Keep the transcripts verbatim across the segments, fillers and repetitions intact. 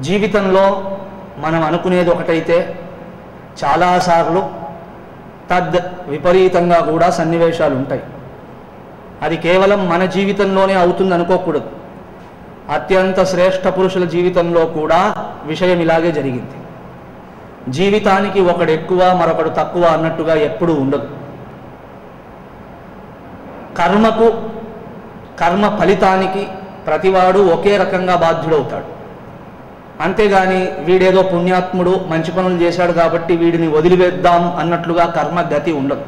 జీవితంలో మనం అనుకునేది ఒకటైతే చాలాసార్లు తద్ విపరీతంగా కూడా సన్నివేశాలు ఉంటాయి. అది కేవలం మన జీవితంలోనే అవుతుంది అనుకోకూడదు. అత్యంత శ్రేష్ఠ పురుషుల జీవితంలో కూడా విషయం ఇలాగే జరిగింది. జీవితానికి ఒకడు ఎక్కువ మరొకడు తక్కువ అన్నట్టుగా ఎప్పుడూ ఉండదు. కర్మకు కర్మ ఫలితానికి ప్రతివాడు ఒకే రకంగా బాధ్యుడవుతాడు. అంతేగాని వీడేదో పుణ్యాత్ముడు మంచి పనులు చేశాడు కాబట్టి వీడిని వదిలివేద్దాం అన్నట్లుగా కర్మ గతి ఉండదు.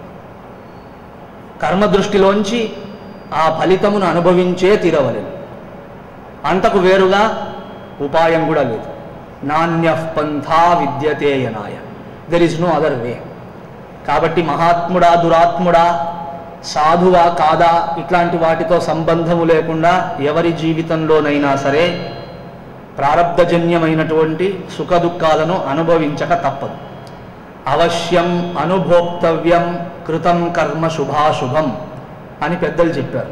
కర్మ దృష్టిలోంచి ఆ ఫలితమును అనుభవించే తీరవలేదు. అంతకు వేరుగా ఉపాయం కూడా లేదు. నాణ్యః పంథా విద్యతే యనాయ, there is no other way. కాబట్టి మహాత్ముడా దురాత్ముడా సాధువా కాదా ఇట్లాంటి వాటితో సంబంధము లేకుండా ఎవరి జీవితంలోనైనా సరే ప్రారబ్ధజన్యమైనటువంటి సుఖదుఖాలను అనుభవించక తప్పదు. అవశ్యం అనుభోక్తవ్యం కృతం కర్మ శుభాశుభం అని పెద్దలు చెప్పారు.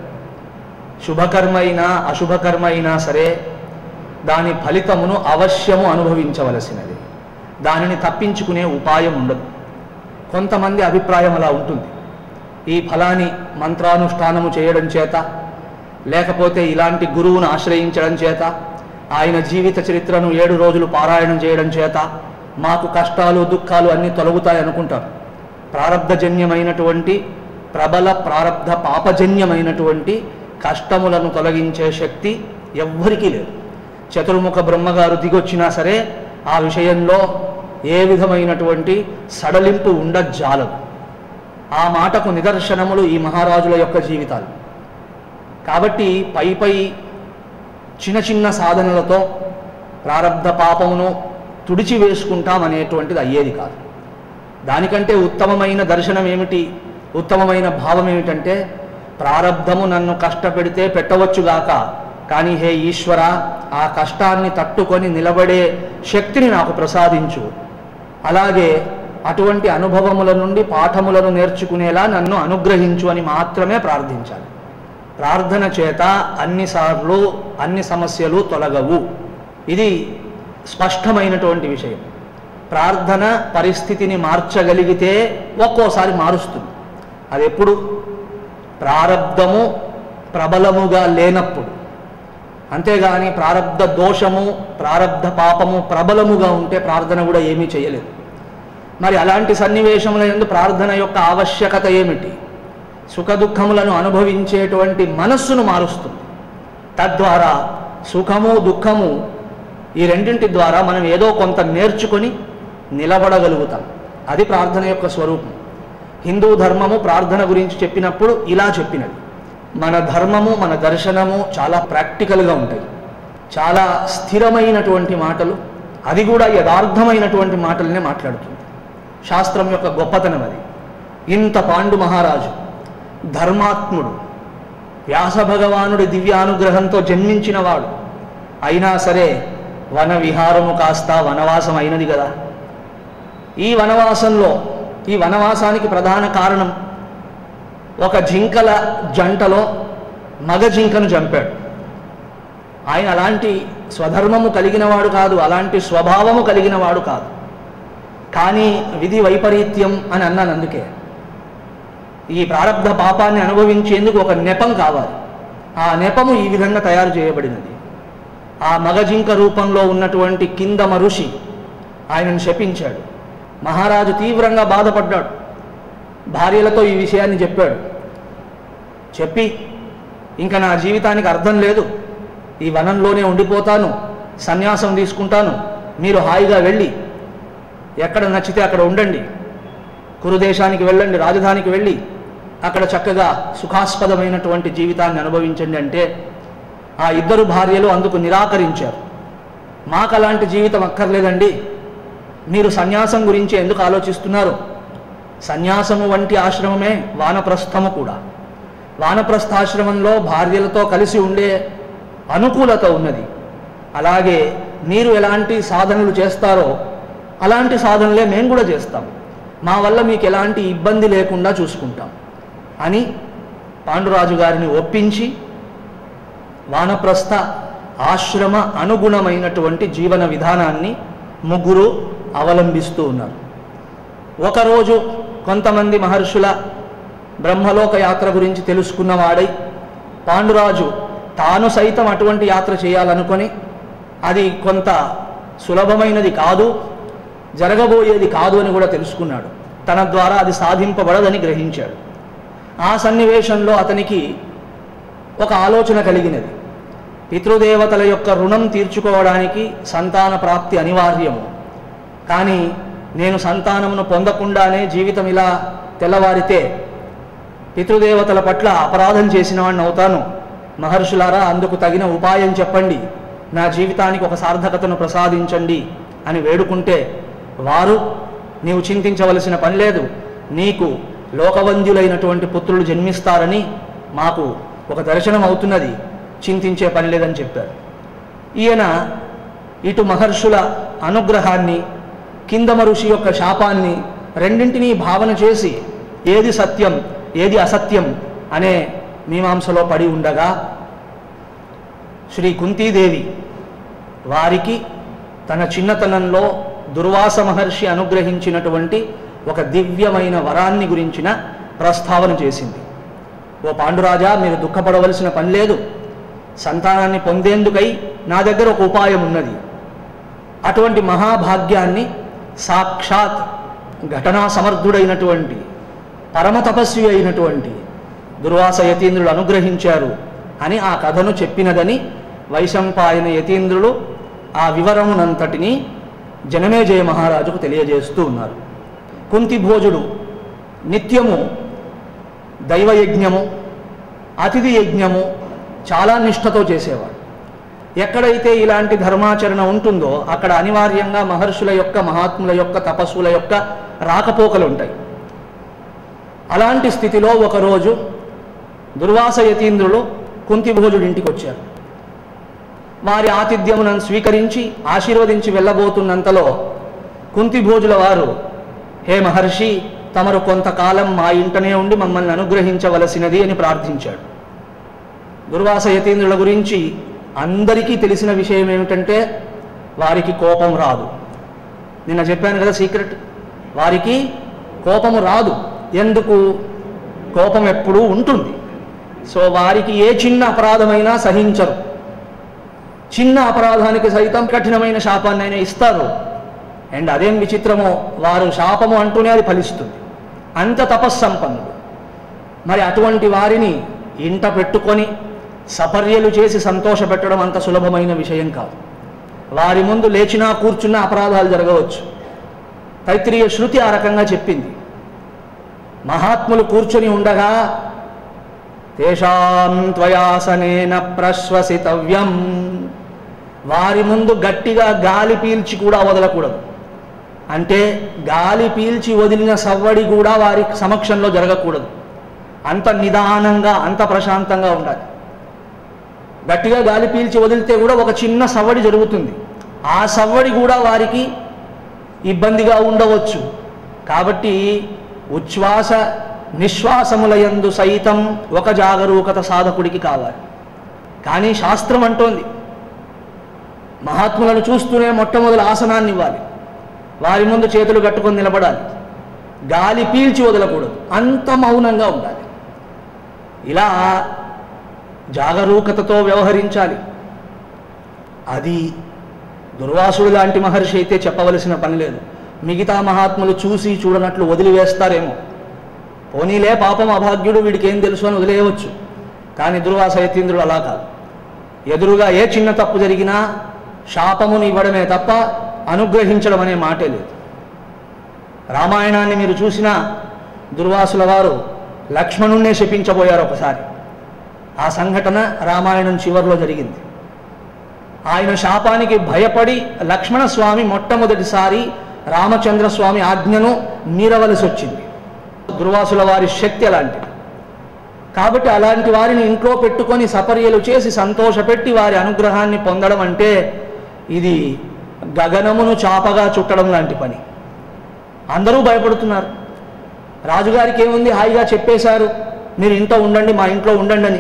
శుభకర్మ అయినా అశుభకర్మ అయినా సరే దాని ఫలితమును అవశ్యము అనుభవించవలసినది. దానిని తప్పించుకునే ఉపాయం ఉండదు. కొంతమంది అభిప్రాయం అలా ఉంటుంది. ఈ ఫలాని మంత్రానుష్ఠానము చేయడం చేత లేకపోతే ఇలాంటి గురువును ఆశ్రయించడం చేత ఆయన జీవిత చరిత్రను ఏడు రోజులు పారాయణం చేయడం చేత మాకు కష్టాలు దుఃఖాలు అన్నీ తొలగుతాయి అనుకుంటారు. ప్రారబ్ధజన్యమైనటువంటి ప్రబల ప్రారబ్ధ పాపజన్యమైనటువంటి కష్టములను తొలగించే శక్తి ఎవ్వరికీ లేదు. చతుర్ముఖ బ్రహ్మగారు దిగొచ్చినా సరే ఆ విషయంలో ఏ విధమైనటువంటి సడలింపు ఉండజాలదు. ఆ మాటకు నిదర్శనములు ఈ మహారాజుల యొక్క జీవితాలు. కాబట్టి పై పై చిన్న చిన్న సాధనలతో ప్రారబ్ధ పాపమును తుడిచి వేసుకుంటామనేటువంటిది అయ్యేది కాదు. దానికంటే ఉత్తమమైన దర్శనం ఏమిటి, ఉత్తమమైన భావం ఏమిటంటే ప్రారబ్ధము నన్ను కష్టపెడితే పెట్టవచ్చుగాక, కానీ హే ఈశ్వర ఆ కష్టాన్ని తట్టుకొని నిలబడే శక్తిని నాకు ప్రసాదించు. అలాగే అటువంటి అనుభవముల నుండి పాఠములను నేర్చుకునేలా నన్ను అనుగ్రహించు అని మాత్రమే ప్రార్థించాలి. ప్రార్థన చేత అన్నిసార్లు అన్ని సమస్యలు తొలగవు. ఇది స్పష్టమైనటువంటి విషయం. ప్రార్థన పరిస్థితిని మార్చగలిగితే ఒక్కోసారి మారుస్తుంది. అది ఎప్పుడు? ప్రారబ్ధము ప్రబలముగా లేనప్పుడు. అంతేగాని ప్రారబ్ధ దోషము ప్రారబ్ధ పాపము ప్రబలముగా ఉంటే ప్రార్థన కూడా ఏమీ చేయలేదు. మరి అలాంటి సన్నివేశముల యందు ప్రార్థన యొక్క ఆవశ్యకత ఏమిటి? సుఖదుఖములను అనుభవించేటువంటి మనస్సును మారుస్తుంది. తద్వారా సుఖము దుఃఖము ఈ రెండింటి ద్వారా మనం ఏదో కొంత నేర్చుకొని నిలబడగలుగుతాం. అది ప్రార్థన యొక్క స్వరూపం. హిందూ ధర్మము ప్రార్థన గురించి చెప్పినప్పుడు ఇలా చెప్పినది. మన ధర్మము మన దర్శనము చాలా ప్రాక్టికల్గా ఉంటాయి. చాలా స్థిరమైనటువంటి మాటలు, అది కూడా యథార్థమైనటువంటి మాటలనే మాట్లాడుతుంది. శాస్త్రం యొక్క గొప్పతనం అది. ఇంత పాండు మహారాజు ధర్మాత్ముడు, వ్యాస భగవానుడి దివ్యానుగ్రహంతో జన్మించినవాడు అయినా సరే వన విహారము కాస్త వనవాసం అయినది కదా. ఈ వనవాసంలో ఈ వనవాసానికి ప్రధాన కారణం ఒక జింకల జంటలో మగ జింకను చంపాడు. ఆయన అలాంటి స్వధర్మము కలిగినవాడు కాదు, అలాంటి స్వభావము కలిగినవాడు కాదు. కానీ విధి వైపరీత్యం అని అన్నాను. అందుకే ఈ ప్రారబ్ధ పాపాన్ని అనుభవించేందుకు ఒక నెపం కావాలి. ఆ నెపము ఈ విధంగా తయారు చేయబడినది. ఆ మగజింక రూపంలో ఉన్నటువంటి కిందమ ఋషి ఆయనను శపించాడు. మహారాజు తీవ్రంగా బాధపడ్డాడు. భార్యలతో ఈ విషయాన్ని చెప్పాడు. చెప్పి ఇంకా నా జీవితానికి అర్థం లేదు, ఈ వనంలోనే ఉండిపోతాను, సన్యాసం తీసుకుంటాను, మీరు హాయిగా వెళ్ళి ఎక్కడ నచ్చితే అక్కడ ఉండండి, కురుదేశానికి వెళ్ళండి, రాజధానికి వెళ్ళి అక్కడ చక్కగా సుఖాస్పదమైనటువంటి జీవితాన్ని అనుభవించండి అంటే ఆ ఇద్దరు భార్యలు అందుకు నిరాకరించారు. మాకు అలాంటి జీవితం అక్కర్లేదండి, మీరు సన్యాసం గురించి ఎందుకు ఆలోచిస్తున్నారు? సన్యాసము వంటి ఆశ్రమమే వానప్రస్థము కూడా. వానప్రస్థాశ్రమంలో భార్యలతో కలిసి ఉండే అనుకూలత ఉన్నది. అలాగే మీరు ఎలాంటి సాధనలు చేస్తారో అలాంటి సాధనలే మేము కూడా చేస్తాం. మా వల్ల మీకు ఎలాంటి ఇబ్బంది లేకుండా చూసుకుంటాం అని పాండురాజు గారిని ఒప్పించి వానప్రస్థ ఆశ్రమ అనుగుణమైనటువంటి జీవన విధానాన్ని ముగ్గురు అవలంబిస్తూ ఉన్నారు. ఒకరోజు కొంతమంది మహర్షుల బ్రహ్మలోక యాత్ర గురించి తెలుసుకున్నవాడై పాండురాజు తాను సైతం అటువంటి యాత్ర చేయాలనుకొని అది కొంత సులభమైనది కాదు, జరగబోయేది కాదు అని కూడా తెలుసుకున్నాడు. తన ద్వారా అది సాధింపబడదని గ్రహించాడు. ఆ సన్నివేశంలో అతనికి ఒక ఆలోచన కలిగినది. పితృదేవతల యొక్క రుణం తీర్చుకోవడానికి సంతాన ప్రాప్తి అనివార్యము, కానీ నేను సంతానమును పొందకుండానే జీవితం ఇలా తెల్లవారితే పితృదేవతల పట్ల అపరాధం చేసిన వాడిని అవుతాను. మహర్షులారా, అందుకు తగిన ఉపాయం చెప్పండి, నా జీవితానికి ఒక సార్థకతను ప్రసాదించండి అని వేడుకుంటే వారు, నీవు చింతించవలసిన పని లేదు, నీకు లోకవంద్యులైనటువంటి పుత్రులు జన్మిస్తారని మాకు ఒక దర్శనం అవుతున్నది, చింతించే పని లేదని చెప్పారు. ఈయన ఇటు మహర్షుల అనుగ్రహాన్ని, కిందమ ఋషి యొక్క శాపాన్ని రెండింటినీ భావన చేసి ఏది సత్యం ఏది అసత్యం అనే మీమాంసలో పడి ఉండగా శ్రీ కుంతీదేవి వారికి తన చిన్నతనంలో దుర్వాస మహర్షి అనుగ్రహించినటువంటి ఒక దివ్యమైన వరాన్ని గురించిన ప్రస్తావన చేసింది. ఓ పాండురాజా, మీరు దుఃఖపడవలసిన పని లేదు, సంతానాన్ని పొందేందుకై నా దగ్గర ఒక ఉపాయం ఉన్నది. అటువంటి మహాభాగ్యాన్ని సాక్షాత్ ఘటనా సమర్థుడైనటువంటి పరమ తపస్వి అయినటువంటి దుర్వాస యతీంద్రులు అనుగ్రహించారు అని ఆ కథను చెప్పినదని వైశంపాయన యతీంద్రులు ఆ వివరమునంతటినీ జనమేజయ మహారాజుకు తెలియజేస్తూ ఉన్నారు. కుంతిభోజుడు నిత్యము దైవయజ్ఞము, అతిథి యజ్ఞము చాలా నిష్ఠతో చేసేవాడు. ఎక్కడైతే ఇలాంటి ధర్మాచరణ ఉంటుందో అక్కడ అనివార్యంగా మహర్షుల యొక్క, మహాత్ముల యొక్క, తపస్సుల యొక్క రాకపోకలు ఉంటాయి. అలాంటి స్థితిలో ఒకరోజు దుర్వాస యతీంద్రులు కుంతిభోజుడి ఇంటికి వచ్చారు. వారి ఆతిథ్యములను స్వీకరించి ఆశీర్వదించి వెళ్ళబోతున్నంతలో కుంతిభోజుల వారు, హే మహర్షి, తమరు కొంతకాలం మా ఇంటనే ఉండి మమ్మల్ని అనుగ్రహించవలసినది అని ప్రార్థించాడు. దుర్వాస యతీంద్రుల గురించి అందరికీ తెలిసిన విషయం ఏమిటంటే వారికి కోపం రాదు. నిన్న చెప్పాను కదా సీక్రెట్, వారికి కోపము రాదు. ఎందుకు? కోపం ఎప్పుడూ ఉంటుంది. సో వారికి ఏ చిన్న అపరాధమైనా సహించరు. చిన్న అపరాధానికి సైతం కఠినమైన శాపాన్ని అయినా ఇస్తారు. అండ్ అదేం విచిత్రమో, వారు శాపము అంటూనే అది ఫలిస్తుంది. అంత తపస్సంపన్నుడు. మరి అటువంటి వారిని ఇంట పెట్టుకొని సపర్యలు చేసి సంతోషపెట్టడం అంత సులభమైన విషయం కాదు. వారి ముందు లేచినా కూర్చున్నా అపరాధాలు జరగవచ్చు. తైత్రీయ శృతి ఆ రకంగా చెప్పింది. మహాత్ములు కూర్చొని ఉండగా తేషాం త్వయాసనేన ప్రశ్వసితవ్యం, వారి ముందు గట్టిగా గాలి పీల్చి కూడా వదలకూడదు. అంటే గాలి పీల్చి వదిలిన సవ్వడి కూడా వారి సమక్షంలో జరగకూడదు. అంత నిదానంగా, అంత ప్రశాంతంగా ఉండాలి. గట్టిగా గాలి పీల్చి వదిలితే కూడా ఒక చిన్న సవ్వడి జరుగుతుంది. ఆ సవ్వడి కూడా వారికి ఇబ్బందిగా ఉండవచ్చు. కాబట్టి ఉచ్ఛ్వాస నిశ్వాసములయందు సైతం ఒక జాగరూకత సాధకుడికి కావాలి. కానీ శాస్త్రం అంటోంది మహాత్ములను చూస్తూనే మొట్టమొదటి ఆసనాన్ని ఇవ్వాలి, వారి ముందు చేతులు కట్టుకొని నిలబడాలి, గాలి పీల్చి వదలకూడదు, అంత మౌనంగా ఉండాలి. ఇలా జాగరూకతతో వ్యవహరించాలి. అది దుర్వాసుడు లాంటి మహర్షి అయితే చెప్పవలసిన పని లేదు. మిగతా మహాత్ములు చూసి చూడనట్లు వదిలివేస్తారేమో, పోనీలే పాపం అభాగ్యుడు, వీడికి ఏం తెలుసు అని వదిలేయవచ్చు. కానీ దుర్వాస యతీంద్రుడు అలా కాదు. ఎదురుగా ఏ చిన్న తప్పు జరిగినా శాపమును ఇవ్వడమే తప్ప అనుగ్రహించడం అనే మాటే లేదు. రామాయణాన్ని మీరు చూసినా దుర్వాసుల వారు లక్ష్మణుణ్ణే శపించబోయారు ఒకసారి. ఆ సంఘటన రామాయణం చివరిలో జరిగింది. ఆయన శాపానికి భయపడి లక్ష్మణస్వామి మొట్టమొదటిసారి రామచంద్రస్వామి ఆజ్ఞను మీరవలసి వచ్చింది. దుర్వాసుల వారి శక్తి అలాంటిది. కాబట్టి అలాంటి వారిని ఇంట్లో పెట్టుకొని సపర్యలు చేసి సంతోషపెట్టి వారి అనుగ్రహాన్ని పొందడం అంటే ఇది గగనమును చాపగా చుట్టడం లాంటి పని. అందరూ భయపడుతున్నారు. రాజుగారికి ఏముంది, హాయిగా చెప్పేశారు, మీరు ఇంట్లో ఉండండి, మా ఇంట్లో ఉండండి అని.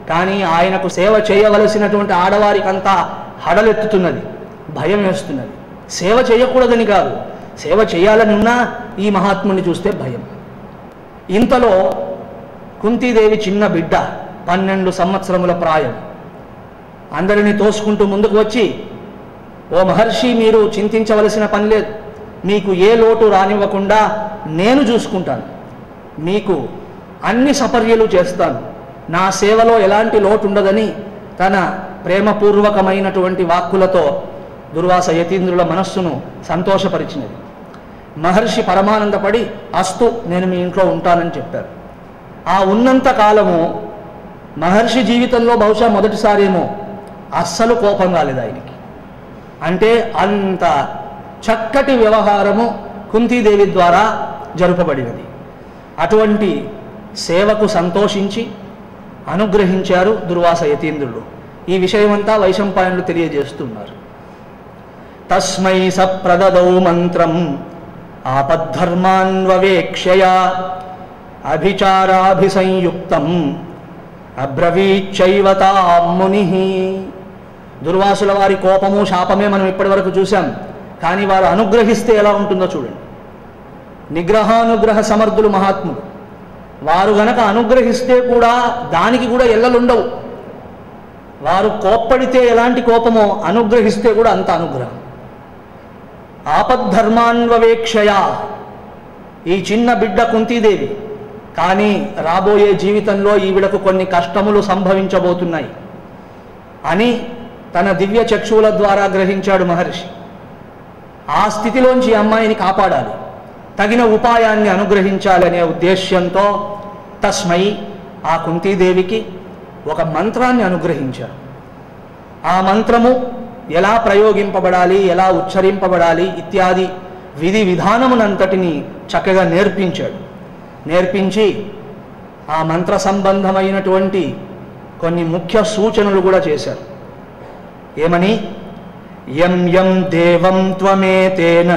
కానీ ఆయనకు సేవ చేయవలసినటువంటి ఆడవారికంతా హడలెత్తుతున్నది, భయం వేస్తున్నది. సేవ చేయకూడదని కాదు, సేవ చేయాలని ఉన్నా ఈ మహాత్ముని చూస్తే భయం. ఇంతలో కుంతీదేవి చిన్న బిడ్డ, పన్నెండు సంవత్సరముల ప్రాయం, అందరినీ తోసుకుంటూ ముందుకు వచ్చి, ఓ మహర్షి, మీరు చింతించవలసిన పని లేదు, మీకు ఏ లోటు రానివ్వకుండా నేను చూసుకుంటాను, మీకు అన్ని సపర్యలు చేస్తాను, నా సేవలో ఎలాంటి లోటు ఉండదని తన ప్రేమపూర్వకమైనటువంటి వాక్కులతో దుర్వాస యతీంద్రుల మనస్సును సంతోషపరిచినది. మహర్షి పరమానందపడి, అస్తు, నేను మీ ఇంట్లో ఉంటానని చెప్పారు. ఆ ఉన్నంత కాలము మహర్షి జీవితంలో బహుశా మొదటిసారేమో అస్సలు కోపం రాలేదు ఆయనకి. అంటే అంత చక్కటి వ్యవహారము కుంతీదేవి ద్వారా జరుపబడినది. అటువంటి సేవకు సంతోషించి అనుగ్రహించారు దుర్వాస యతీంద్రులు. ఈ విషయమంతా వైశంపాయనులు తెలియజేస్తున్నారు. తస్మై సప్రదదౌ మంత్రం ఆపద్ధర్మాన్వవేక్షయా అభిచారాభిసంయుక్తం అబ్రవీచ్చైవ తాం మునిః. దుర్వాసుల వారి కోపము శాపమే మనం ఇప్పటి వరకు చూసాం, కానీ వారు అనుగ్రహిస్తే ఎలా ఉంటుందో చూడండి. నిగ్రహానుగ్రహ సమర్థులు మహాత్ములు. వారు గనక అనుగ్రహిస్తే కూడా దానికి కూడా ఎల్లలుండవు. వారు కోప్పడితే ఎలాంటి కోపమో అనుగ్రహిస్తే కూడా అంత అనుగ్రహం. ఆపద్ధర్మాన్వవేక్షయా, ఈ చిన్న బిడ్డ కుంతీదేవి, కానీ రాబోయే జీవితంలో ఈవిడకు కొన్ని కష్టములు సంభవించబోతున్నాయి అని తన దివ్య చక్షువుల ద్వారా గ్రహించాడు మహర్షి. ఆ స్థితిలోంచి అమ్మాయిని కాపాడాలి, తగిన ఉపాయాన్ని అనుగ్రహించాలనే ఉద్దేశ్యంతో తస్మై, ఆ కుంతీదేవికి ఒక మంత్రాన్ని అనుగ్రహించారు. ఆ మంత్రము ఎలా ప్రయోగింపబడాలి, ఎలా ఉచ్చరింపబడాలి ఇత్యాది విధి విధానమునంతటిని చక్కగా నేర్పించాడు. నేర్పించి ఆ మంత్ర సంబంధమైనటువంటి కొన్ని ముఖ్య సూచనలు కూడా చేశారు. ఏమని? యం యం దేవం త్వమేతేన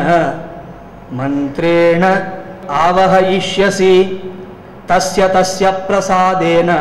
మంత్రేణ ఆవహయిష్యసి తస్య తస్య ప్రసాదేన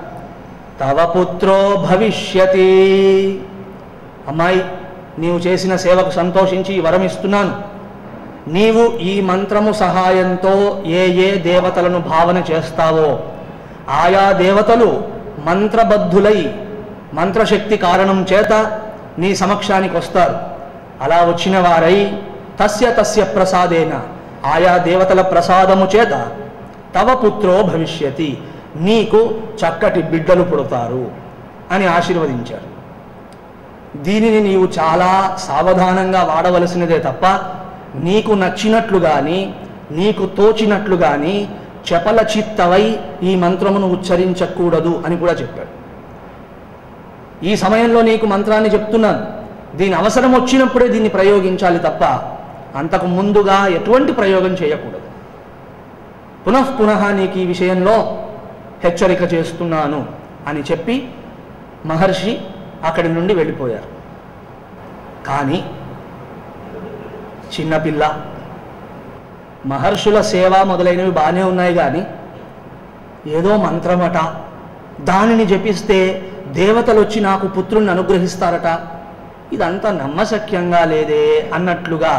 తవ పుత్రో భవిష్యతి. అమ్మాయి, నీవు చేసిన సేవకు సంతోషించి వరం ఇస్తున్నాను. నీవు ఈ మంత్రము సహాయంతో ఏ ఏ దేవతలను భావన చేస్తావో ఆయా దేవతలు మంత్రబద్ధులై మంత్రశక్తి కారణం చేత నీ సమక్షానికి వస్తారు. అలా వచ్చిన వారై తస్య తస్య ప్రసాదేన, ఆయా దేవతల ప్రసాదము చేత తవ పుత్రో భవిష్యతి, నీకు చక్కటి బిడ్డలు పుడతారు అని ఆశీర్వదించారు. దీనిని నీవు చాలా సావధానంగా వాడవలసినదే తప్ప నీకు నచ్చినట్లు కానీ నీకు తోచినట్లు కానీ చపల చిత్తవై ఈ మంత్రమును ఉచ్చరించకూడదు అని కూడా చెప్పాడు. ఈ సమయంలో నీకు మంత్రాన్ని చెప్తున్నాను, దీని అవసరం వచ్చినప్పుడే దీన్ని ప్రయోగించాలి తప్ప అంతకు ముందుగా ఎటువంటి ప్రయోగం చేయకూడదు. పునః పునః నీకు ఈ విషయంలో హెచ్చరిక చేస్తున్నాను అని చెప్పి మహర్షి అక్కడి నుండి వెళ్ళిపోయారు. కానీ చిన్నపిల్ల, మహర్షుల సేవ మొదలైనవి బాగానే ఉన్నాయి, కానీ ఏదో మంత్రమట, దానిని జపిస్తే దేవతలు వచ్చి నాకు పుత్రుణ్ణి అనుగ్రహిస్తారట, ఇదంతా నమ్మశక్యంగా లేదే అన్నట్లుగా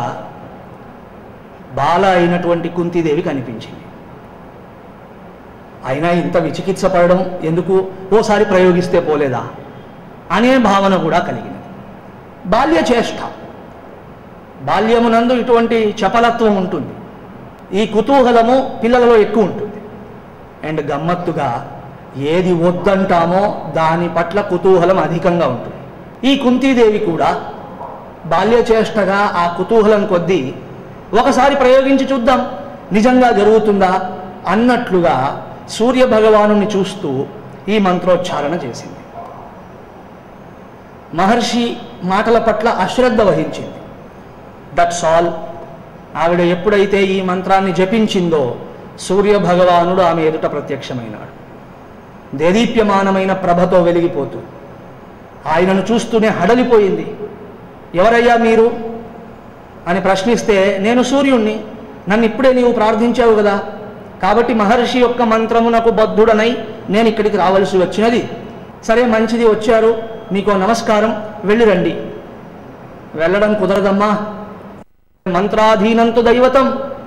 బాల అయినటువంటి కుంతీదేవి కనిపించింది. అయినా ఇంత విచికిత్స పడడం ఎందుకు, ఓసారి ప్రయోగిస్తే పోలేదా అనే భావన కూడా కలిగినది. బాల్య చేష్ట, బాల్యమునందు ఇటువంటి చపలత్వం ఉంటుంది, ఈ కుతూహలము పిల్లలలో ఎక్కువ ఉంటుంది. అండ్ గమ్మత్తుగా ఏది వద్దంటామో దాని పట్ల కుతూహలం అధికంగా ఉంటుంది. ఈ కుంతీదేవి కూడా బాల్యచేష్టగా ఆ కుతూహలం కొద్దీ ఒకసారి ప్రయోగించి చూద్దాం నిజంగా జరుగుతుందా అన్నట్లుగా సూర్య భగవానుని చూస్తూ ఈ మంత్రోచ్చారణ చేసింది. మహర్షి మాటల పట్ల అశ్రద్ధ వహించింది. That's all. ఆవిడ ఎప్పుడైతే ఈ మంత్రాన్ని జపించిందో సూర్య భగవానుడు ఆమె ఎదుట ప్రత్యక్షమైనాడు. దేదీప్యమానమైన ప్రభతో వెలిగిపోతూ ఆయనను చూస్తూనే హడలిపోయింది. ఎవరయ్యా మీరు అని ప్రశ్నిస్తే, నేను సూర్యుణ్ణి, నన్ను ఇప్పుడే నీవు ప్రార్థించావు కదా, కాబట్టి మహర్షి యొక్క మంత్రమునకు బద్ధుడనై నేను ఇక్కడికి రావలసి వచ్చినది. సరే మంచిది, వచ్చారు, మీకు నమస్కారం, వెళ్ళిరండి. వెళ్ళడం కుదరదమ్మా. మంత్రాధీనంతు దైవతం.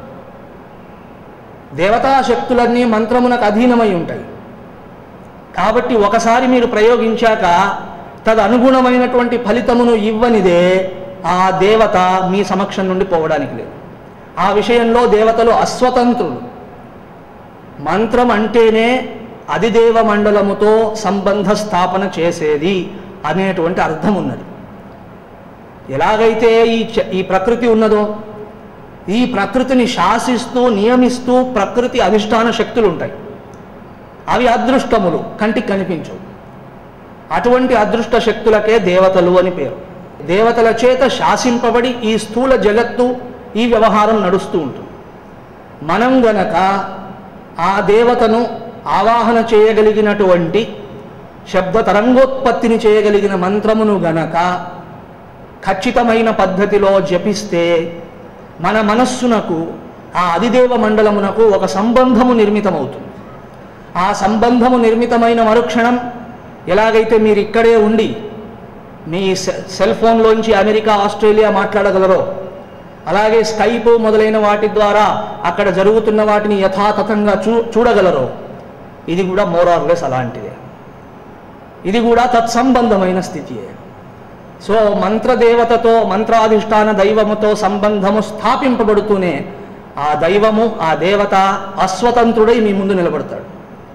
దేవతా శక్తులన్నీ మంత్రమునకు అధీనమై ఉంటాయి. కాబట్టి ఒకసారి మీరు ప్రయోగించాక తదనుగుణమైనటువంటి ఫలితమును ఇవ్వనిదే ఆ దేవత మీ సమక్షం నుండి పోవడానికి లేదు. ఆ విషయంలో దేవతలు అస్వతంత్రులు. మంత్రం అంటేనే అధిదేవ మండలముతో సంబంధ స్థాపన చేసేది అనేటువంటి అర్థం ఉన్నది. ఎలాగైతే ఈ ఈ ప్రకృతి ఉన్నదో, ఈ ప్రకృతిని శాసిస్తూ నియమిస్తూ ప్రకృతి అధిష్టాన శక్తులు ఉంటాయి. అవి అదృష్టములు, కంటికి కనిపించవు. అటువంటి అదృష్ట శక్తులకే దేవతలు అని పేరు. దేవతల చేత శాసింపబడి ఈ స్థూల జగత్తు, ఈ వ్యవహారం నడుస్తూ ఉంటుంది. మనం గనక ఆ దేవతను ఆవాహన చేయగలిగినటువంటి శబ్ద తరంగోత్పత్తిని చేయగలిగిన మంత్రమును గనక ఖచ్చితమైన పద్ధతిలో జపిస్తే మన మనస్సునకు ఆ అధిదేవ మండలమునకు ఒక సంబంధము నిర్మితమవుతుంది. ఆ సంబంధము నిర్మితమైన మరుక్షణం ఎలాగైతే మీరు ఇక్కడే ఉండి మీ సెల్ ఫోన్లోంచి అమెరికా, ఆస్ట్రేలియా మాట్లాడగలరో, అలాగే స్కైప్ మొదలైన వాటి ద్వారా అక్కడ జరుగుతున్న వాటిని యథాతథంగా చూ చూడగలరో, ఇది కూడా మోరార్లెస్ అలాంటిదే. ఇది కూడా తత్సంబంధమైన స్థితియే. సో మంత్రదేవతతో, మంత్రాధిష్టాన దైవముతో సంబంధము స్థాపింపబడుతూనే ఆ దైవము, ఆ దేవత అస్వతంత్రుడై మీ ముందు నిలబడతాడు.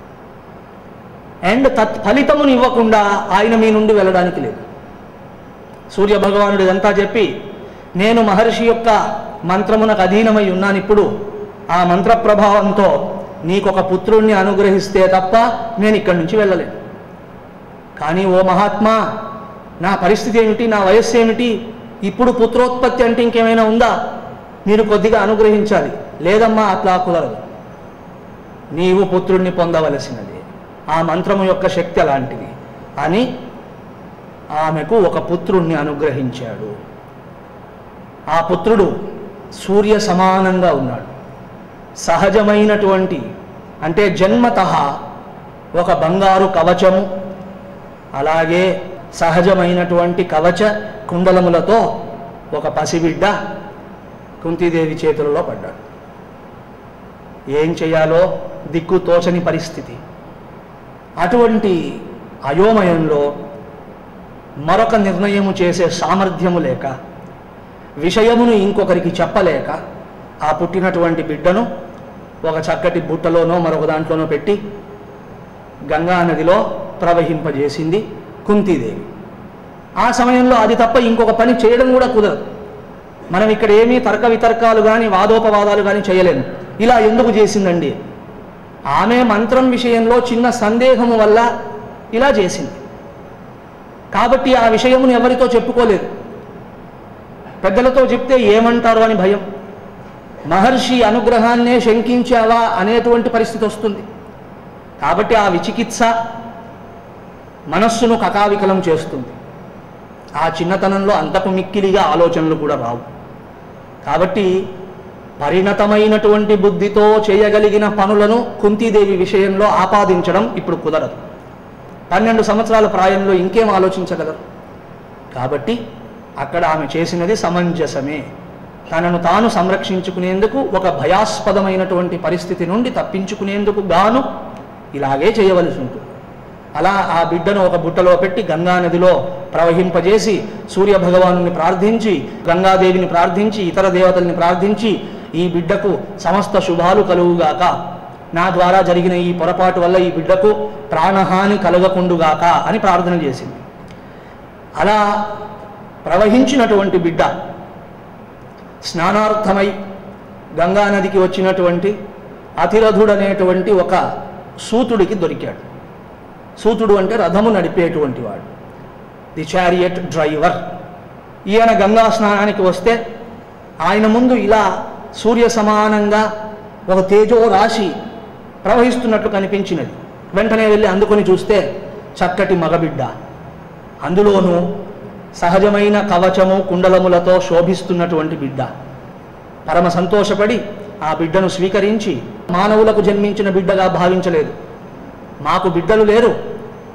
అండ్ తత్ఫలితమును ఇవ్వకుండా ఆయన మీ నుండి వెళ్ళడానికి లేదు. సూర్య భగవానుడు ఇదంతా చెప్పి, నేను మహర్షి యొక్క మంత్రమునకు అధీనమై ఉన్నాను, ఇప్పుడు ఆ మంత్ర ప్రభావంతో నీకొక పుత్రుణ్ణి అనుగ్రహిస్తే తప్ప నేను ఇక్కడి నుంచి వెళ్ళలేను. కానీ ఓ మహాత్మా, నా పరిస్థితి ఏమిటి, నా వయస్సు ఏమిటి, ఇప్పుడు పుత్రోత్పత్తి అంటే ఇంకేమైనా ఉందా, మీరు కొద్దిగా అనుగ్రహించాలి. లేదమ్మా, అట్లా కుదరదు, నీవు పుత్రుణ్ణి పొందవలసినది, ఆ మంత్రము యొక్క శక్తి అలాంటిది అని ఆమెకు ఒక పుత్రుణ్ణి అనుగ్రహించాడు. ఆ పుత్రుడు సూర్య సమానంగా ఉన్నాడు. సహజమైనటువంటి, అంటే జన్మతః ఒక బంగారు కవచము, అలాగే సహజమైనటువంటి కవచ కుండలములతో ఒక పసిబిడ్డ కుంతీదేవి చేతులలో పడ్డాడు. ఏం చేయాలో దిక్కు తోచని పరిస్థితి. అటువంటి అయోమయంలో మరొక నిర్ణయము చేసే సామర్థ్యము లేక, విషయమును ఇంకొకరికి చెప్పలేక, ఆ పుట్టినటువంటి బిడ్డను ఒక చక్కటి బుట్టలోనో మరొక దాంట్లోనో పెట్టి గంగా నదిలో ప్రవహింపజేసింది కుంతీదేవి. ఆ సమయంలో అది తప్ప ఇంకొక పని చేయడం కూడా కుదరదు. మనం ఇక్కడ ఏమీ తర్క వితర్కాలు కానీ వాదోపవాదాలు కానీ చేయలేము. ఇలా ఎందుకు చేసిందండి? ఆమె మంత్రం విషయంలో చిన్న సందేహము వల్ల ఇలా చేసింది. కాబట్టి ఆ విషయమును ఎవరితో చెప్పుకోలేదు. పెద్దలతో చెప్తే ఏమంటారు అని భయం. మహర్షి అనుగ్రహాన్నే శంకించావా అనేటువంటి పరిస్థితి వస్తుంది. కాబట్టి ఆ విచికిత్స మనస్సును కకావికలం చేస్తుంది. ఆ చిన్నతనంలో అంతకు మిక్కిలిగా ఆలోచనలు కూడా రావు. కాబట్టి పరిణతమైనటువంటి బుద్ధితో చేయగలిగిన పనులను కుంతీదేవి విషయంలో ఆపాదించడం ఇప్పుడు కుదరదు. పన్నెండు సంవత్సరాల ప్రాయంలో ఇంకేం ఆలోచించగలరు? కాబట్టి అక్కడ ఆమె చేసినది సమంజసమే. తనను తాను సంరక్షించుకునేందుకు, ఒక భయాస్పదమైనటువంటి పరిస్థితి నుండి తప్పించుకునేందుకు గాను ఇలాగే చేయవలసి ఉంటుంది. అలా ఆ బిడ్డను ఒక బుట్టలో పెట్టి గంగా నదిలో ప్రవహింపజేసి సూర్యభగవాను ప్రార్థించి, గంగాదేవిని ప్రార్థించి, ఇతర దేవతల్ని ప్రార్థించి, ఈ బిడ్డకు సమస్త శుభాలు కలుగుగాక, నా ద్వారా జరిగిన ఈ పొరపాటు వల్ల ఈ బిడ్డకు ప్రాణహాని కలగకుండుగాక అని ప్రార్థన చేసింది. అలా ప్రవహించినటువంటి బిడ్డ స్నానార్థమై గంగానదికి వచ్చినటువంటి అతిరథుడనేటువంటి ఒక సూతుడికి దొరికాడు. సూతుడు అంటే రథము నడిపేటువంటి వాడు, ది చారియట్ డ్రైవర్. ఈయన గంగా స్నానానికి వస్తే ఆయన ముందు ఇలా సూర్య సమానంగా ఒక తేజో రాశి ప్రవహిస్తున్నట్లు కనిపించినది. వెంటనే వెళ్ళి అందుకొని చూస్తే చక్కటి మగబిడ్డ, అందులోనూ సహజమైన కవచము కుండలములతో శోభిస్తున్నటువంటి బిడ్డ. పరమ సంతోషపడి ఆ బిడ్డను స్వీకరించి, మానవులకు జన్మించిన బిడ్డగా భావించలేదు. మాకు బిడ్డలు లేరు,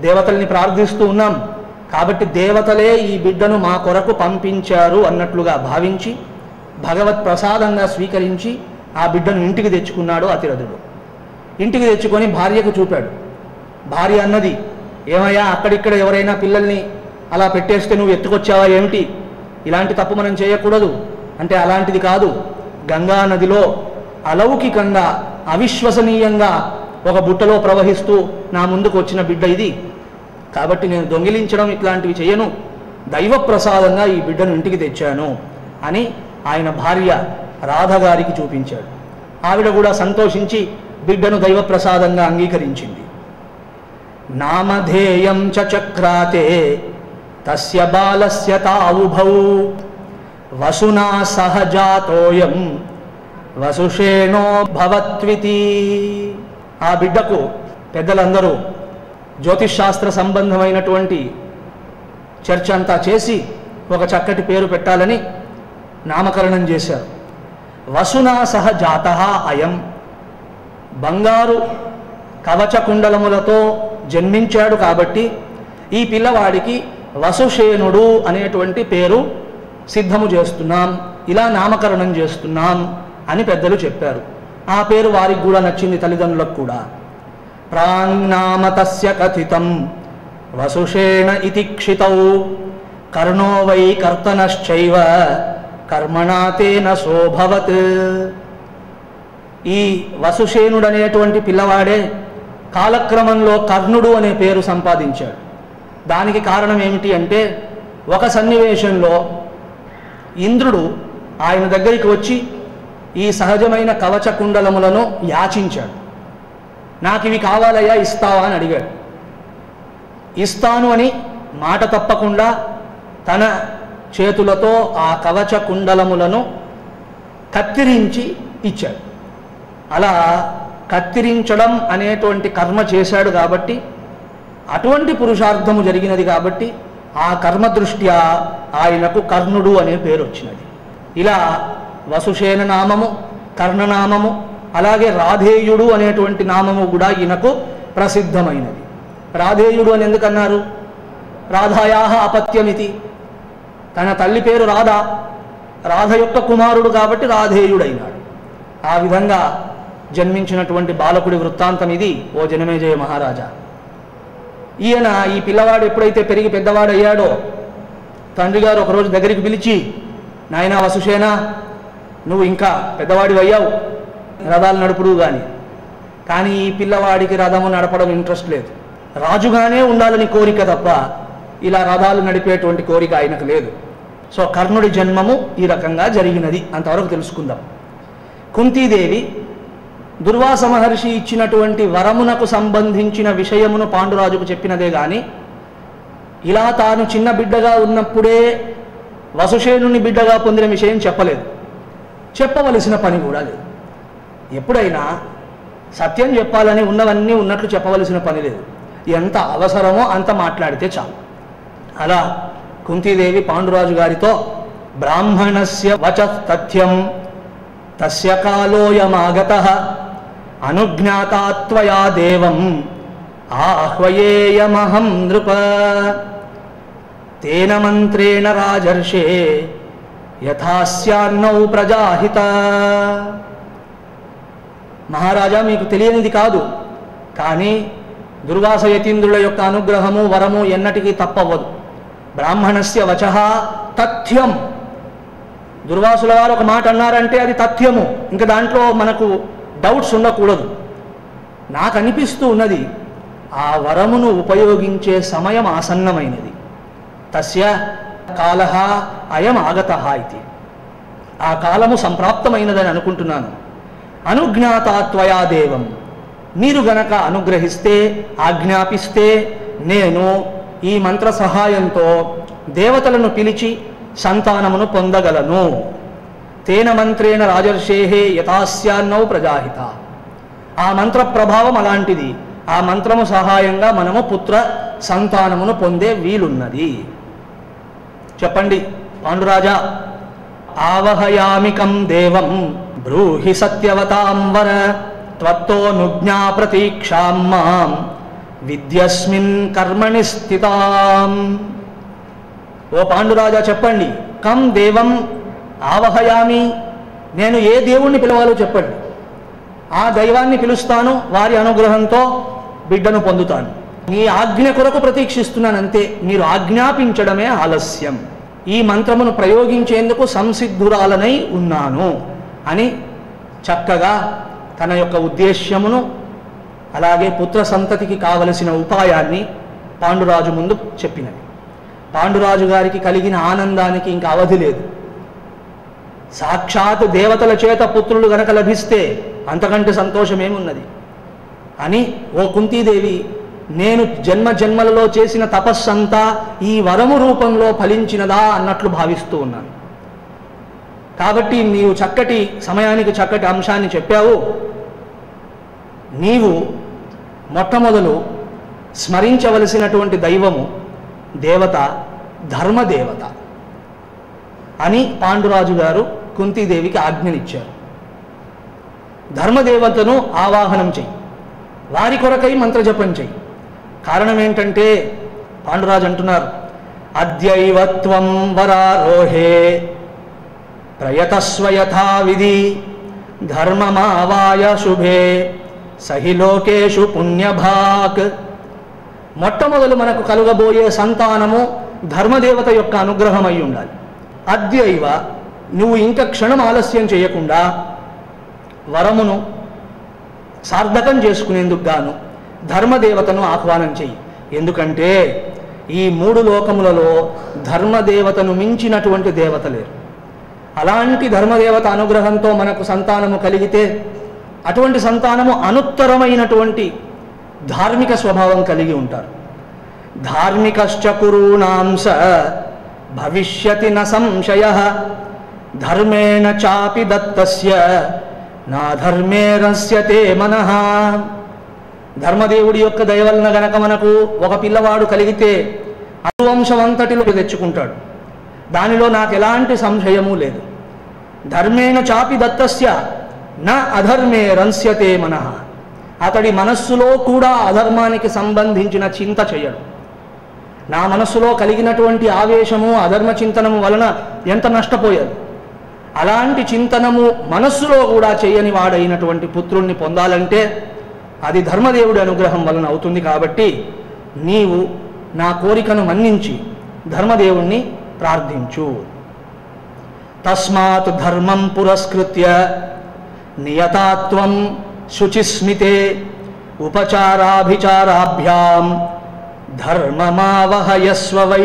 దేవతల్ని ప్రార్థిస్తూ ఉన్నాం కాబట్టి దేవతలే ఈ బిడ్డను మా కొరకు పంపించారు అన్నట్లుగా భావించి భగవత్ ప్రసాదంగా స్వీకరించి ఆ బిడ్డను ఇంటికి తెచ్చుకున్నాడు అతిరథుడు. ఇంటికి తెచ్చుకొని భార్యకు చూపాడు. భార్య అన్నది, ఏమయ్యా అక్కడిక్కడ ఎవరైనా పిల్లల్ని అలా పెట్టేస్తే నువ్వు ఎత్తుకొచ్చావా ఏమిటి? ఇలాంటి తప్పు మనం చేయకూడదు అంటే అలాంటిది కాదు, గంగా నదిలో అలౌకికంగా అవిశ్వసనీయంగా ఒక బుట్టలో ప్రవహిస్తూ నా ముందుకు వచ్చిన బిడ్డ ఇది, కాబట్టి నేను దొంగిలించడం ఇట్లాంటివి చేయను, దైవ ప్రసాదంగా ఈ బిడ్డను ఇంటికి తెచ్చాను అని ఆయన భార్య రాధగారికి చూపించాడు. ఆవిడ కూడా సంతోషించి బిడ్డను దైవ ప్రసాదంగా అంగీకరించింది. నామధేయం చ చక్రాతే తస్య బాలస్య తావుభౌ వసునా సహజాతోయం వసుషేణో భవత్వితి. ఆ బిడ్డకు పెద్దలందరూ జ్యోతిషాస్త్ర సంబంధమైనటువంటి చర్చ అంతా చేసి ఒక చక్కటి పేరు పెట్టాలని నామకరణం చేశారు. వసునా సహ జాతః అయం, బంగారు కవచ కుండలములతో జన్మించాడు కాబట్టి ఈ పిల్లవాడికి వసుషేణుడు అనేటువంటి పేరు సిద్ధము చేస్తున్నాం, ఇలా నామకరణం చేస్తున్నాం అని పెద్దలు చెప్పారు. ఆ పేరు వారికి కూడా నచ్చింది, తల్లిదండ్రులకు కూడా. ప్రాంగ్నామ తస్య కథితం వసుషేణ ఇతి క్షితౌ కర్ణో వై కర్తనశ్చైవ కర్మణాతేన శోభవత్. ఈ వసుషేణుడు అనేటువంటి పిల్లవాడే కాలక్రమంలో కర్ణుడు అనే పేరు సంపాదించాడు. దానికి కారణం ఏమిటి అంటే, ఒక సన్నివేశంలో ఇంద్రుడు ఆయన దగ్గరికి వచ్చి ఈ సహజమైన కవచ కుండలములను యాచించాడు. నాకు ఇవి కావాలయ్యా, ఇస్తావా అని అడిగాడు. ఇస్తాను అని మాట తప్పకుండా తన చేతులతో ఆ కవచ కుండలములను కత్తిరించి ఇచ్చాడు. అలా కత్తిరించడం అనేటువంటి కర్మ చేశాడు కాబట్టి, అటువంటి పురుషార్థము జరిగినది కాబట్టి ఆ కర్మ దృష్ట్యా ఆయనకు కర్ణుడు అనే పేరు వచ్చినది. ఇలా వసుషేణ నామము, కర్ణనామము, అలాగే రాధేయుడు అనేటువంటి నామము కూడా ఈయనకు ప్రసిద్ధమైనది. రాధేయుడు అని ఎందుకన్నారు? రాధాయాహ అపత్యమితి, తన తల్లి పేరు రాధ, రాధ యొక్క కుమారుడు కాబట్టి రాధేయుడైనాడు. ఆ విధంగా జన్మించినటువంటి బాలకుడి వృత్తాంతం ఇది ఓ జనమేజయ మహారాజా. ఈయన ఈ పిల్లవాడు ఎప్పుడైతే పెరిగి పెద్దవాడయ్యాడో తండ్రి గారు ఒకరోజు దగ్గరికి పిలిచి, నాయనా వసుషేన, నువ్వు ఇంకా పెద్దవాడివి అయ్యావు, రథాలు నడుపుడు కానీ కానీ ఈ పిల్లవాడికి రథము నడపడం ఇంట్రెస్ట్ లేదు, రాజుగానే ఉండాలని కోరిక తప్ప ఇలా రథాలు నడిపేటువంటి కోరిక ఆయనకు లేదు. సో కర్ణుడి జన్మము ఈ రకంగా జరిగినది, అంతవరకు తెలుసుకుందాం. కుంతీదేవి దుర్వాస మహర్షి ఇచ్చినటువంటి వరమునకు సంబంధించిన విషయమును పాండురాజుకు చెప్పినదే కానీ ఇలా తాను చిన్న బిడ్డగా ఉన్నప్పుడే వసుషేణుని బిడ్డగా పొందిన విషయం చెప్పలేదు, చెప్పవలసిన పని కూడా లేదు. ఎప్పుడైనా సత్యం చెప్పాలని ఉన్నవన్నీ ఉన్నట్లు చెప్పవలసిన పని లేదు, ఎంత అవసరమో అంత మాట్లాడితే చాలు. అలా కుంతీదేవి పాండురాజు గారితో బ్రాహ్మణస్య వచ తథ్యం తస్య కాలోయమాగతః అనుజ్ఞాతాత్వయా దేవం ఆహ్వయేయమహం నృప తేన మంత్రేణ రాజర్షే యథాస్యాన్నౌ ప్రజాహిత. మహారాజా, మీకు తెలియనిది కాదు, కానీ దుర్వాస యతీంద్రుల యొక్క అనుగ్రహము వరము ఎన్నటికీ తప్పవదు. బ్రాహ్మణస్య వచః తథ్యం, దుర్వాసుల వారు ఒక మాట అన్నారంటే అది తథ్యము, ఇంకా దాంట్లో మనకు డౌట్స్ ఉండకూడదు. నాకు అనిపిస్తూ ఉన్నది ఆ వరమును ఉపయోగించే సమయం ఆసన్నమైనది. తస్య కాలః అయం ఆగతః ఇది, ఆ కాలము సంప్రాప్తమైనదని అనుకుంటున్నాను. అనుజ్ఞాతాత్వయా దేవం, మీరు గనక అనుగ్రహిస్తే, ఆజ్ఞాపిస్తే నేను ఈ మంత్ర సహాయంతో దేవతలను పిలిచి సంతానమును పొందగలను. తేన మంత్రేణ రాజర్షేహే యథాస్యాన్నౌ ప్రజాహిత, ఆ మంత్ర ప్రభావం అలాంటిది, ఆ మంత్రము సహాయంగా మనము పుత్ర సంతానమును పొందే వీలున్నది. చెప్పండి పాండురాజా. ఆవహయామికం దేవం బ్రూహి సత్యవతాం వర త్వత్తోనుజ్ఞా ప్రతీక్షాం మాం విద్యస్మిన్ కర్మణి స్థితాం. ఓ పాండురాజా చెప్పండి, కం దేవం ఆవహయామి, నేను ఏ దేవుణ్ణి పిలవాలో చెప్పండి, ఆ దైవాన్ని పిలుస్తాను, వారి అనుగ్రహంతో బిడ్డను పొందుతాను. మీ ఆజ్ఞ కొరకు ప్రతీక్షిస్తున్నాను అంతే, మీరు ఆజ్ఞాపించడమే ఆలస్యం. ఈ మంత్రమును ప్రయోగించేందుకు సంసిద్ధురాలనై ఉన్నాను అని చక్కగా తన యొక్క ఉద్దేశ్యమును అలాగే పుత్ర సంతతికి కావలసిన ఉపాయాన్ని పాండురాజు ముందు చెప్పినది. పాండురాజు గారికి కలిగిన ఆనందానికి ఇంకా అవధి లేదు. సాక్షాత్ దేవతల చేత పుత్రులు గనక లభిస్తే అంతకంటే సంతోషమేమున్నది అని, ఓ కుంతీదేవి, నేను జన్మ జన్మలలో చేసిన తపస్సంతా ఈ వరము రూపంలో ఫలించినదా అన్నట్లు భావిస్తూ ఉన్నాను. కాబట్టి నీవు చక్కటి సమయానికి చక్కటి అంశాన్ని చెప్పావు. నీవు మొట్టమొదలు స్మరించవలసినటువంటి దైవము దేవత ధర్మదేవత అని పాండురాజు గారు కుంతీదేవికి ఆజ్ఞనిచ్చారు. ధర్మదేవతను ఆవాహనం చెయ్యి, వారి కొరకై మంత్రజపం చెయ్యి. కారణం ఏంటంటే పాండురాజు అంటున్నారు, అద్యైవత్వం వరారోహే ప్రయతస్వ యథావిధి ధర్మమావాయ శుభే సహి లోకేషు పుణ్యభాక్. మొట్టమొదలు మనకు కలుగబోయే సంతానము ధర్మదేవత యొక్క అనుగ్రహం అయి ఉండాలి. అద్యైవ, నువ్వు ఇంకా క్షణం ఆలస్యం చేయకుండా వరమును సార్థకం చేసుకునేందుకు గాను ధర్మదేవతను ఆహ్వానం చెయ్యి. ఎందుకంటే ఈ మూడు లోకములలో ధర్మదేవతను మించినటువంటి దేవత లేరు. అలాంటి ధర్మదేవత అనుగ్రహంతో మనకు సంతానము కలిగితే అటువంటి సంతానము అనుత్తరమైనటువంటి ధార్మిక స్వభావం కలిగి ఉంటారు. ధార్మికశ్చ కురూణాంస భవిష్యతి న సంశయః ధర్మేణ చాపి దత్తస్య నా ధర్మేరస్యతే మనః. ధర్మదేవుడి యొక్క దయ వలన గనక మనకు ఒక పిల్లవాడు కలిగితే అనువంశమంతటిలో తెచ్చుకుంటాడు, దానిలో నాకు ఎలాంటి సంశయము లేదు. ధర్మేణ చాపి దత్తస్య నా అధర్మే రంస్యతే మనః. అతడి మనస్సులో కూడా అధర్మానికి సంబంధించిన చింత చేయడు. నా మనస్సులో కలిగినటువంటి ఆవేశము అధర్మ చింతనము వలన ఎంత నష్టపోయాడు. అలాంటి చింతనము మనస్సులో కూడా చేయని వాడైనటువంటి పుత్రుణ్ణి పొందాలంటే అది ధర్మదేవుడి అనుగ్రహం వలన అవుతుంది. కాబట్టి నీవు నా కోరికను మన్నించి ధర్మదేవుణ్ణి ప్రార్థించు. తస్మాత్ ధర్మం పురస్కృత్య నియతాత్వం శుచిస్మితే ఉపచారాభిచారాభ్యాం ధర్మమావహయస్వ వై.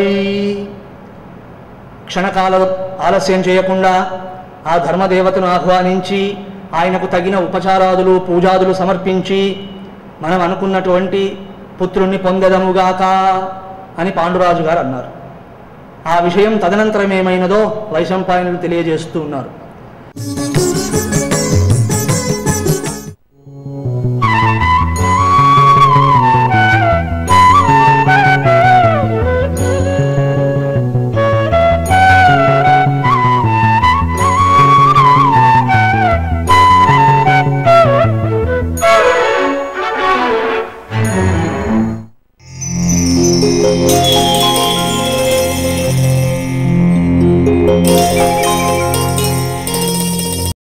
క్షణకాల ఆలస్యం చేయకుండా ఆ ధర్మదేవతను ఆహ్వానించి ఆయనకు తగిన ఉపచారాదులు పూజాదులు సమర్పించి మనం అనుకున్నటువంటి పుత్రుణ్ణి పొందెదముగాక అని పాండురాజు గారు అన్నారు. ఆ విషయం తదనంతరం ఏమైనదో వైశంపాయనులు తెలియజేస్తూ ఉన్నారు. Thank you.